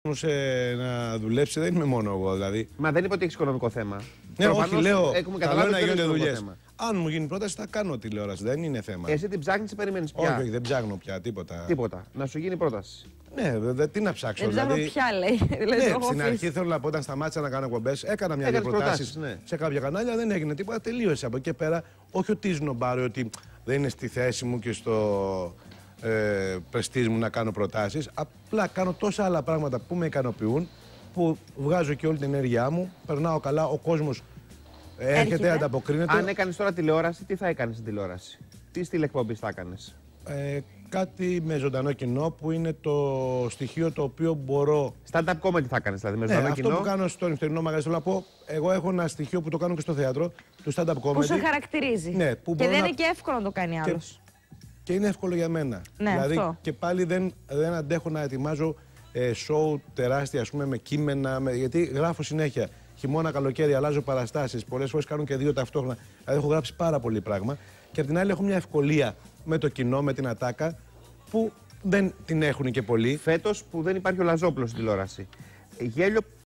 να δουλέψει δεν είμαι μόνο εγώ δηλαδή. Μα δεν είπε ότι έχει οικονομικό θέμα. Ναι, όχι, λέω. Καλό είναι να γίνονται δουλειές. Αν μου γίνει πρόταση, θα κάνω τηλεόραση. Δεν είναι θέμα. Εσύ την ψάχνεις ή περιμένεις πια? Όχι, δεν ψάχνω πια τίποτα. Τίποτα. Να σου γίνει πρόταση. Ναι, τι να ψάξω. Δεν ψάχνω πια, λέει. Ναι, στην αρχή θέλω να πω, όταν σταμάτησα να κάνω εκπομπές, έκανα μια-δύο προτάσεις ναι. σε κάποια κανάλια, δεν έγινε τίποτα. Τελείωσε από εκεί και πέρα. Όχι ότι σνομπάρω, ότι δεν είναι στη θέση μου και στο πρεστίζ μου να κάνω προτάσεις. Απλά κάνω τόσα άλλα πράγματα που με ικανοποιούν, που βγάζω και όλη την ενέργειά μου, περνάω καλά, ο κόσμος έρχεται, ανταποκρίνεται. Αν έκανες τώρα τηλεόραση, τι θα έκανες στην τηλεόραση? Τι στυλ εκπομπής θα έκανες? Κάτι με ζωντανό κοινό που είναι το στοιχείο το οποίο μπορώ. Stand-up comedy θα έκανες δηλαδή με ζωντανό κοινό? Αυτό που κάνω στο νυχτερινό μαγαζί, θέλω να πω, εγώ έχω ένα στοιχείο που το κάνω και στο θέατρο, του stand-up comedy. Που σε χαρακτηρίζει. Ναι, που και δεν είναι και εύκολο να το κάνει άλλος. Και είναι εύκολο για μένα. Ναι, δηλαδή αυτό. και πάλι δεν αντέχω να ετοιμάζω show τεράστια, ας πούμε, με κείμενα, γιατί γράφω συνέχεια. Χειμώνα, καλοκαίρι, αλλάζω παραστάσεις. Πολλές φορές κάνω και δύο ταυτόχρονα. Δηλαδή έχω γράψει πάρα πολύ πράγμα. Και απ' την άλλη έχω μια ευκολία με το κοινό, με την ατάκα, που δεν την έχουν και πολλοί. Φέτος που δεν υπάρχει ο Λαζόπουλος στην τηλεόραση. Γέλιο